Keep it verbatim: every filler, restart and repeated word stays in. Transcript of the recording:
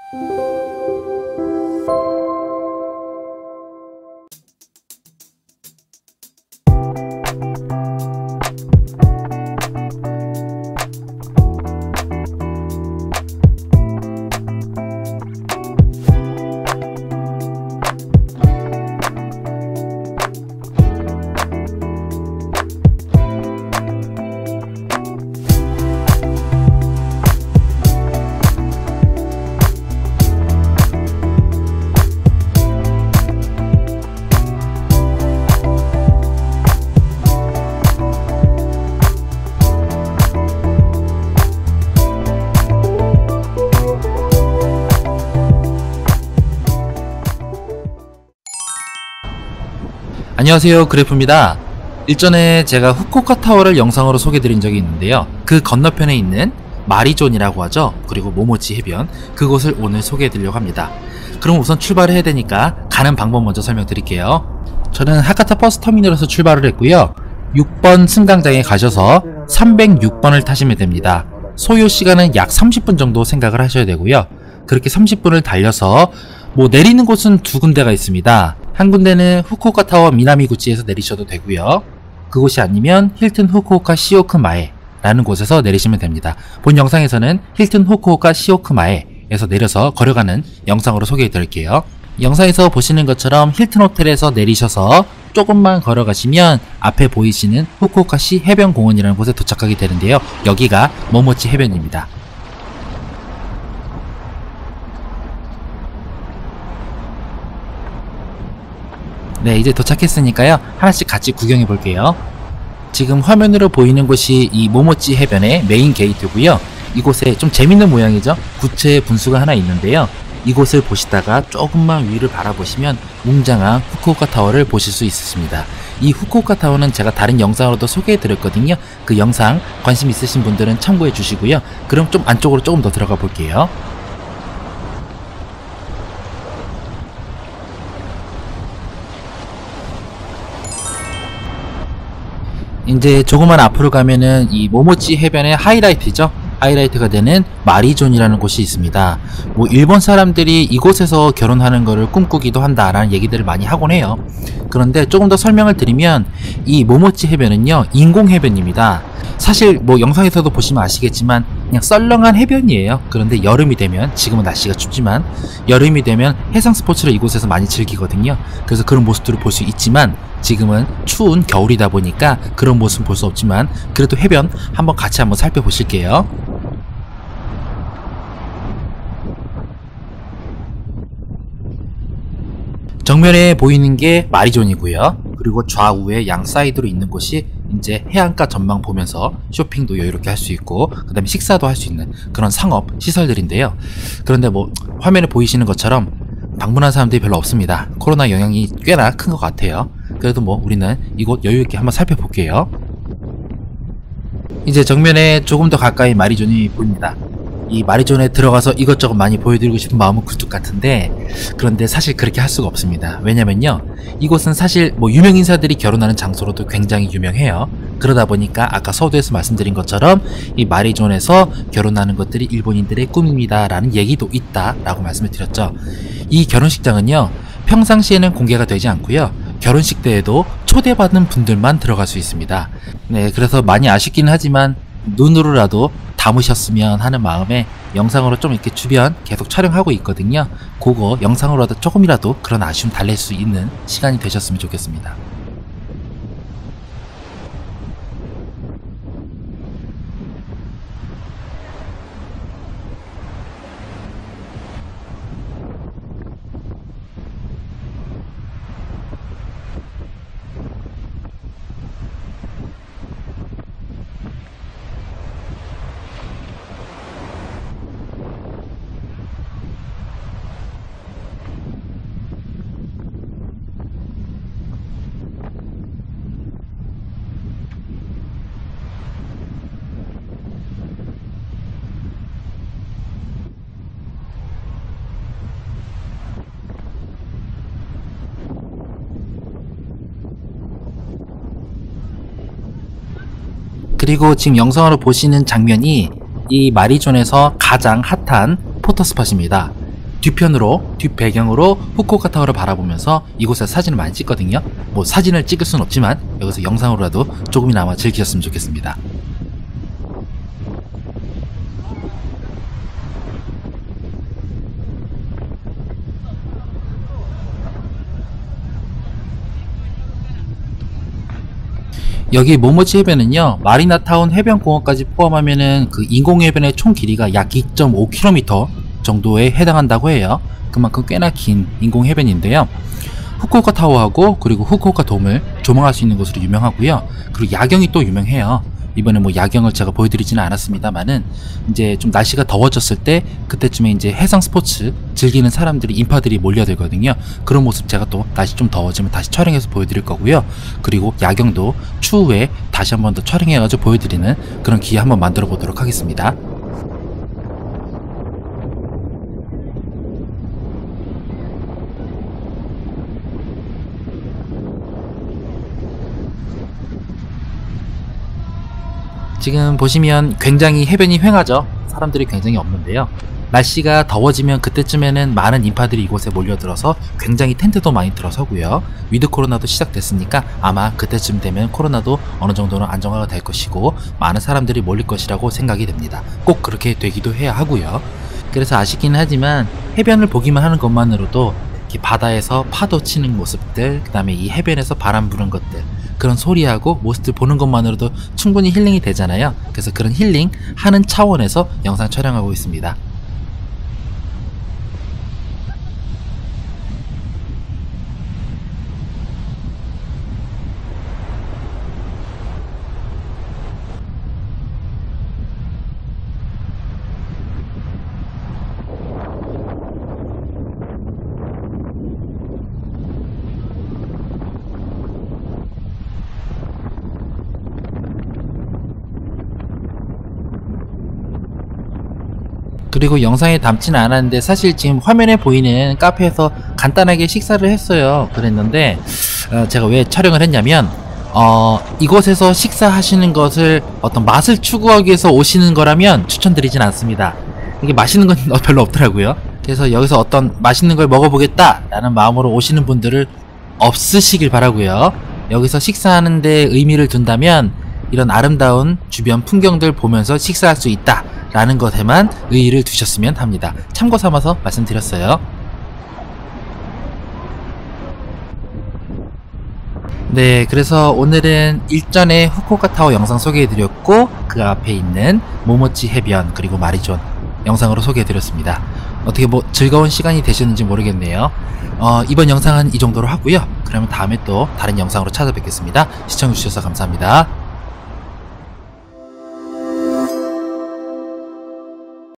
안녕하세요, 그래프입니다. 일전에 제가 후쿠오카 타워를 영상으로 소개드린 적이 있는데요, 그 건너편에 있는 마리존이라고 하죠. 그리고 모모치 해변, 그곳을 오늘 소개해드리려고 합니다. 그럼 우선 출발을 해야 되니까 가는 방법 먼저 설명드릴게요. 저는 하카타 버스터미널에서 출발을 했고요, 육 번 승강장에 가셔서 삼백육 번을 타시면 됩니다. 소요 시간은 약 삼십 분 정도 생각을 하셔야 되고요, 그렇게 삼십 분을 달려서 뭐 내리는 곳은 두 군데가 있습니다. 한 군데는 후쿠오카 타워 미나미구치에서 내리셔도 되고요, 그곳이 아니면 힐튼 후쿠오카 시오크마에 라는 곳에서 내리시면 됩니다. 본 영상에서는 힐튼 후쿠오카 시오크마에 에서 내려서 걸어가는 영상으로 소개해 드릴게요. 영상에서 보시는 것처럼 힐튼 호텔에서 내리셔서 조금만 걸어가시면 앞에 보이시는 후쿠오카시 해변공원이라는 곳에 도착하게 되는데요, 여기가 모모치 해변입니다. 네, 이제 도착했으니까요, 하나씩 같이 구경해 볼게요. 지금 화면으로 보이는 곳이 이 모모치 해변의 메인 게이트고요, 이곳에 좀 재밌는 모양이죠. 구체의 분수가 하나 있는데요, 이곳을 보시다가 조금만 위를 바라보시면 웅장한 후쿠오카 타워를 보실 수 있으십니다. 이 후쿠오카 타워는 제가 다른 영상으로도 소개해 드렸거든요. 그 영상 관심 있으신 분들은 참고해 주시고요. 그럼 좀 안쪽으로 조금 더 들어가 볼게요. 이제 조금만 앞으로 가면은 이 모모치 해변의 하이라이트죠. 하이라이트가 되는 마리존이라는 곳이 있습니다. 뭐 일본 사람들이 이곳에서 결혼하는 거를 꿈꾸기도 한다라는 얘기들을 많이 하곤 해요. 그런데 조금 더 설명을 드리면 이 모모치 해변은요, 인공 해변입니다. 사실 뭐 영상에서도 보시면 아시겠지만 그냥 썰렁한 해변이에요. 그런데 여름이 되면, 지금은 날씨가 춥지만 여름이 되면 해상 스포츠를 이곳에서 많이 즐기거든요. 그래서 그런 모습들을 볼 수 있지만 지금은 추운 겨울이다 보니까 그런 모습은 볼 수 없지만 그래도 해변 한번 같이 한번 살펴보실게요. 정면에 보이는 게 마리존이고요, 그리고 좌우에 양 사이드로 있는 곳이 이제 해안가 전망 보면서 쇼핑도 여유롭게 할 수 있고 그 다음에 식사도 할 수 있는 그런 상업 시설들인데요. 그런데 뭐 화면에 보이시는 것처럼 방문한 사람들이 별로 없습니다. 코로나 영향이 꽤나 큰 것 같아요. 그래도 뭐 우리는 이곳 여유있게 한번 살펴볼게요. 이제 정면에 조금 더 가까이 마리존이 보입니다. 이 마리존에 들어가서 이것저것 많이 보여드리고 싶은 마음은 굴뚝 같은데, 그런데 사실 그렇게 할 수가 없습니다. 왜냐면요, 이곳은 사실 뭐 유명 인사들이 결혼하는 장소로도 굉장히 유명해요. 그러다 보니까 아까 서두에서 말씀드린 것처럼 이 마리존에서 결혼하는 것들이 일본인들의 꿈입니다 라는 얘기도 있다 라고 말씀을 드렸죠. 이 결혼식장은요, 평상시에는 공개가 되지 않고요, 결혼식 때에도 초대받은 분들만 들어갈 수 있습니다. 네, 그래서 많이 아쉽긴 하지만 눈으로라도 담으셨으면 하는 마음에 영상으로 좀 이렇게 주변 계속 촬영하고 있거든요. 그거 영상으로라도 조금이라도 그런 아쉬움 달랠 수 있는 시간이 되셨으면 좋겠습니다. 그리고 지금 영상으로 보시는 장면이 이 마리존에서 가장 핫한 포토스팟입니다. 뒤편으로 뒷배경으로 후쿠오카 타워를 바라보면서 이곳에서 사진을 많이 찍거든요. 뭐 사진을 찍을 순 없지만 여기서 영상으로라도 조금이나마 즐기셨으면 좋겠습니다. 여기 모모치 해변은요, 마리나타운 해변공원까지 포함하면은 그 인공해변의 총 길이가 약 이 점 오 킬로미터 정도에 해당한다고 해요. 그만큼 꽤나 긴 인공해변인데요. 후쿠오카 타워하고 그리고 후쿠오카 돔을 조망할 수 있는 곳으로 유명하고요. 그리고 야경이 또 유명해요. 이번에 뭐 야경을 제가 보여드리지는 않았습니다만은 이제 좀 날씨가 더워졌을 때 그때쯤에 이제 해상 스포츠 즐기는 사람들이 인파들이 몰려들거든요. 그런 모습 제가 또 날씨 좀 더워지면 다시 촬영해서 보여드릴 거고요. 그리고 야경도 추후에 다시 한 번 더 촬영해가지고 보여드리는 그런 기회 한번 만들어 보도록 하겠습니다. 지금 보시면 굉장히 해변이 휑하죠. 사람들이 굉장히 없는데요. 날씨가 더워지면 그때쯤에는 많은 인파들이 이곳에 몰려들어서 굉장히 텐트도 많이 들어서고요. 위드 코로나도 시작됐으니까 아마 그때쯤 되면 코로나도 어느 정도는 안정화가 될 것이고 많은 사람들이 몰릴 것이라고 생각이 됩니다. 꼭 그렇게 되기도 해야 하고요. 그래서 아쉽긴 하지만 해변을 보기만 하는 것만으로도 이렇게 바다에서 파도 치는 모습들, 그 다음에 이 해변에서 바람 부는 것들, 그런 소리하고 모습들 보는 것만으로도 충분히 힐링이 되잖아요. 그래서 그런 힐링 하는 차원에서 영상 촬영하고 있습니다. 그리고 영상에 담지는 않았는데 사실 지금 화면에 보이는 카페에서 간단하게 식사를 했어요. 그랬는데 어, 제가 왜 촬영을 했냐면 어, 이곳에서 식사하시는 것을 어떤 맛을 추구하기 위해서 오시는 거라면 추천드리진 않습니다. 이게 맛있는 건 별로 없더라고요. 그래서 여기서 어떤 맛있는 걸 먹어보겠다 라는 마음으로 오시는 분들을 없으시길 바라고요. 여기서 식사하는데 의미를 둔다면 이런 아름다운 주변 풍경들 보면서 식사할 수 있다 라는 것에만 의의를 두셨으면 합니다. 참고 삼아서 말씀드렸어요. 네, 그래서 오늘은 일전에 후쿠오카 타워 영상 소개해드렸고 그 앞에 있는 모모치 해변 그리고 마리존 영상으로 소개해드렸습니다. 어떻게 뭐 즐거운 시간이 되셨는지 모르겠네요. 어, 이번 영상은 이 정도로 하고요. 그러면 다음에 또 다른 영상으로 찾아뵙겠습니다. 시청해주셔서 감사합니다.